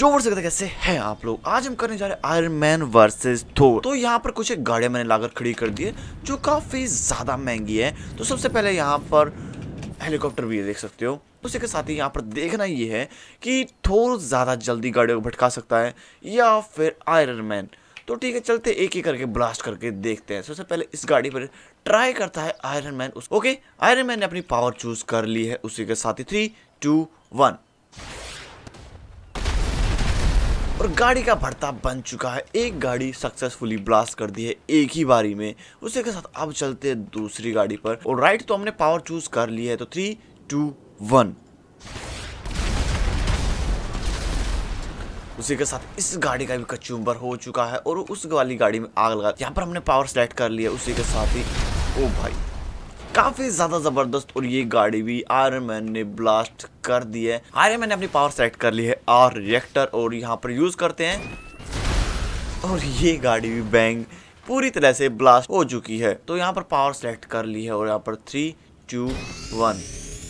जोर से कहते कैसे हैं आप लोग। आज हम करने जा रहे हैं आयरन मैन वर्सेस थोर। तो यहाँ पर कुछ एक गाड़ियां मैंने लाकर खड़ी कर दी है जो काफी ज्यादा महंगी है। तो सबसे पहले यहाँ पर हेलीकॉप्टर भी देख सकते हो। उसी के साथ ही यहाँ पर देखना ये है कि थोर ज्यादा जल्दी गाड़ियों को भटका सकता है या फिर आयरन मैन। तो ठीक है, चलते एक एक करके ब्लास्ट करके देखते हैं। सबसे पहले इस गाड़ी पर ट्राई करता है iron man. Okay, iron man ने अपनी पावर चूज कर ली है। उसी के साथ ही 3, 2, 1 और गाड़ी का भड़ता बन चुका है। एक गाड़ी सक्सेसफुली ब्लास्ट कर दी है एक ही बारी में। उसी के साथ अब चलते हैं दूसरी गाड़ी पर। और राइट, तो हमने पावर चूज कर ली है। तो 3, 2, 1 उसी के साथ इस गाड़ी का भी कचूम्बर हो चुका है और उस वाली गाड़ी में आग लगा। यहाँ पर हमने पावर सेलेक्ट कर लिया। उसी के साथ ही ओ भाई, काफी ज्यादा जबरदस्त। और ये गाड़ी भी आयरन मैन ने ब्लास्ट कर दी है। आयरन मैन ने अपनी पावर सेलेक्ट कर ली है आर रिएक्टर और यहाँ पर यूज करते हैं। और ये गाड़ी भी बैंग पूरी तरह से ब्लास्ट हो चुकी है। तो यहाँ पर पावर सेलेक्ट कर ली है और यहाँ पर 3, 2, 1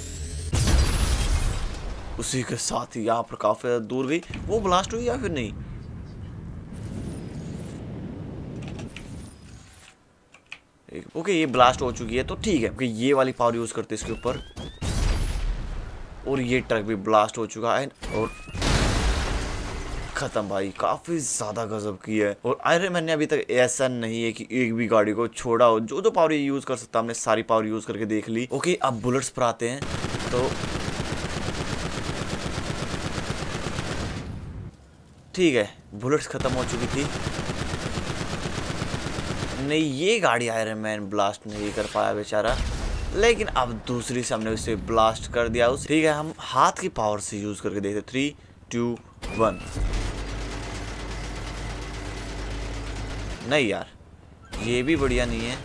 उसी के साथ ही यहाँ पर काफी ज्यादा दूर गई। वो ब्लास्ट हुई या फिर नहीं? ओके, ये ब्लास्ट हो चुकी है। तो ठीक है, क्योंकि ये वाली पावर यूज करते इसके ऊपर। और ये ट्रक भी ब्लास्ट हो चुका है और खत्म। भाई काफी ज्यादा गजब की है। और आयरन मैन ने अभी तक ऐसा नहीं है कि एक भी गाड़ी को छोड़ा हो। जो पावर यूज कर सकता हमने सारी पावर यूज करके देख ली। ओके, अब बुलेट्स पर आते हैं। तो ठीक है, बुलेट्स खत्म हो चुकी थी। नहीं, ये गाड़ी आयरन मैन ब्लास्ट नहीं कर पाया बेचारा। लेकिन अब दूसरी से हमने उसे ब्लास्ट कर दिया। ठीक है, हम हाथ की पावर से यूज करके देखते। 3, 2, 1 नहीं यार, ये भी बढ़िया नहीं है।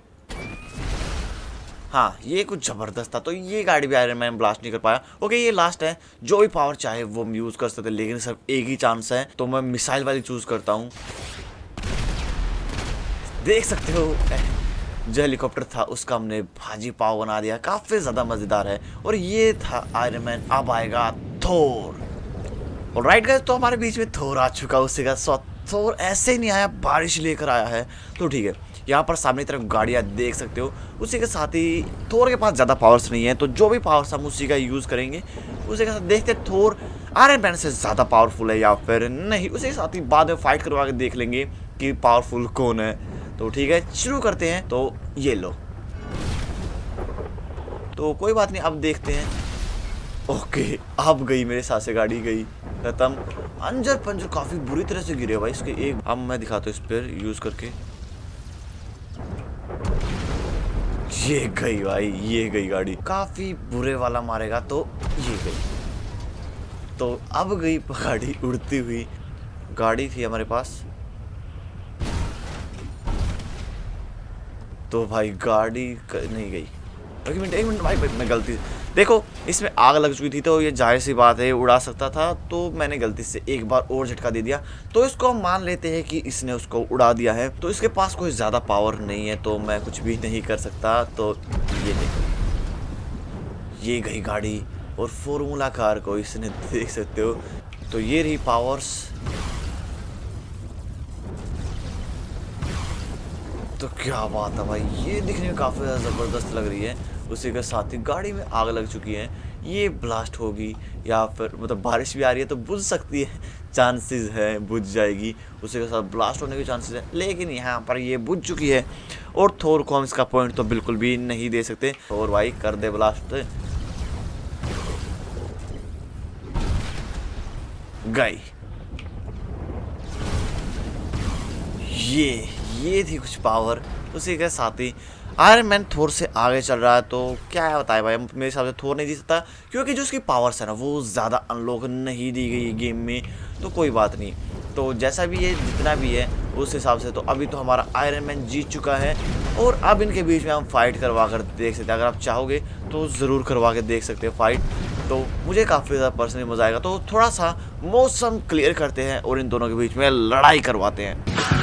हाँ, ये कुछ जबरदस्त था। तो ये गाड़ी भी आयरन मैन ब्लास्ट नहीं कर पाया। ओके, ये लास्ट है। जो भी पावर चाहे वो हम यूज कर सकते, लेकिन सिर्फ एक ही चांस है। तो मैं मिसाइल वाली चूज करता हूँ। देख सकते हो जो हेलीकॉप्टर था उसका हमने भाजी पाव बना दिया। काफी ज्यादा मजेदार है। और ये था आयरन मैन। अब आएगा थोर। और राइट गाइस, तो हमारे बीच में थोर आ चुका। उसी का थोर ऐसे ही नहीं आया, बारिश लेकर आया है। तो ठीक है, यहाँ पर सामने की तरफ गाड़ियाँ देख सकते हो। उसी के साथ ही थोर के पास ज़्यादा पावर्स नहीं है, तो जो भी पावर्स हम उसी का यूज़ करेंगे। उसी के साथ देखते हैं थोर आयरन मैन से ज़्यादा पावरफुल है या फिर नहीं। उसी के साथ ही बाद में फाइट करवा के देख लेंगे कि पावरफुल कौन है। तो ठीक है, शुरू करते हैं। तो ये लो, तो कोई बात नहीं, अब देखते हैं। ओके, अब गई मेरे साथ से गाड़ी गई खत्म। अंजर पंजर काफ़ी बुरी तरह से गिरे भाई इसके। एक अब मैं दिखाता हूँ इस पर यूज़ करके। ये गई भाई, ये गई गाड़ी। काफी बुरे वाला मारेगा। तो ये गई। तो अब गई गाड़ी उड़ती हुई। गाड़ी थी हमारे पास। तो भाई गाड़ी नहीं गई। एक मिनट भाई, मैं गलती देखो, इसमें आग लग चुकी थी तो ये जाहिर सी बात है उड़ा सकता था। तो मैंने गलती से एक बार और झटका दे दिया। तो इसको हम मान लेते हैं कि इसने उसको उड़ा दिया है। तो इसके पास कोई ज़्यादा पावर नहीं है, तो मैं कुछ भी नहीं कर सकता। तो ये देखो, ये गई गाड़ी और फॉर्मूला कार को इसने देख सकते हो। तो ये रही पावर्स। तो क्या बात है भाई, ये दिखने में काफ़ी ज़्यादा ज़बरदस्त लग रही है। उसी के साथ ही गाड़ी में आग लग चुकी है। ये ब्लास्ट होगी या फिर मतलब बारिश भी आ रही है तो बुझ सकती है, चांसेस है बुझ जाएगी। उसी के साथ ब्लास्ट होने के चांसेस है, लेकिन यहाँ पर ये बुझ चुकी है। और थोर को हम इसका पॉइंट तो बिल्कुल भी नहीं दे सकते। और भाई कर दे ब्लास्ट। गई। ये थी कुछ पावर। उसी के साथ ही आयरन मैन थोर से आगे चल रहा है। तो क्या है बताए भाई, मेरे हिसाब से थोर नहीं जीत सकता क्योंकि जो उसकी पावर्स है ना वो ज़्यादा अनलॉक नहीं दी गई गेम में। तो कोई बात नहीं, तो जैसा भी है जितना भी है उस हिसाब से तो अभी तो हमारा आयरन मैन जीत चुका है। और अब इनके बीच में हम फाइट करवा कर देख सकते हैं। अगर आप चाहोगे तो ज़रूर करवा के देख सकते हैं फाइट। तो मुझे काफ़ी ज़्यादा पर्सनली मज़ा आएगा। तो थोड़ा सा मौसम क्लियर करते हैं और इन दोनों के बीच में लड़ाई करवाते हैं।